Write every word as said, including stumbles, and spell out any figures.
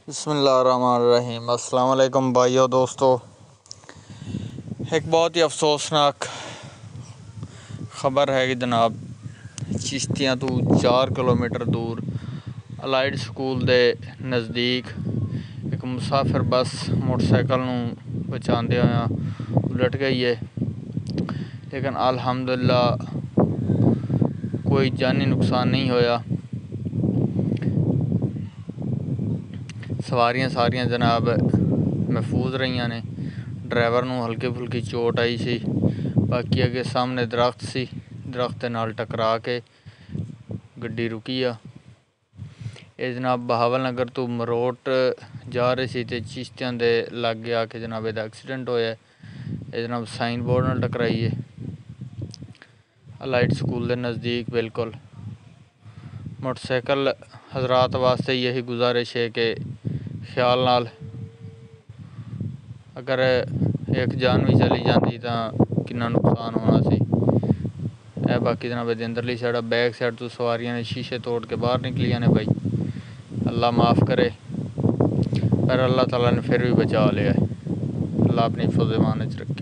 बिस्मिल्लाहिर्रहमानिर्रहीम। अस्सलाम वालेकुम भाइयों दोस्तों। एक बहुत ही अफसोसनाक ख़बर है कि जनाब चिश्तियां तो चार किलोमीटर दूर अलाइड स्कूल के नज़दीक एक मुसाफिर बस मोटरसाइकिल नूं बचाते हुए उलट गई है, लेकिन अल्हम्दुलिल्लाह कोई जानी नुकसान नहीं होया। सवारियां सारियां जनाब महफूज रही ने। ड्राइवर नूं हल्की फुल्की चोट आई सी। बाकी अगे सामने दरख्त सी, दरख्त दे नाल टकरा के गड्डी रुकी आ। ये जनाब बहावल नगर तो मरोट जा रही सी ते चिश्तियां दे लागे आके जनाब इहदा एक्सीडेंट होया। ये जनाब साइन बोर्ड नाल टकराई है अलाइट स्कूल के नज़दीक बिल्कुल। मोटरसाइकिल हजरात वास्ते यही गुजारिश है कि ख्याल नाल, अगर एक जान भी चली जाती तो कितना नुकसान होना सी। ए बाकी जनाब इहदी अंदरली साइड बैक साइड तो सवारियां ने शीशे तोड़ के बाहर निकलियां ने। भाई अल्लाह माफ़ करे, पर अल्लाह ताला ने फिर भी बचा लिया है। अल्लाह अपनी हिफ़्ज़-ए-मान च रखे।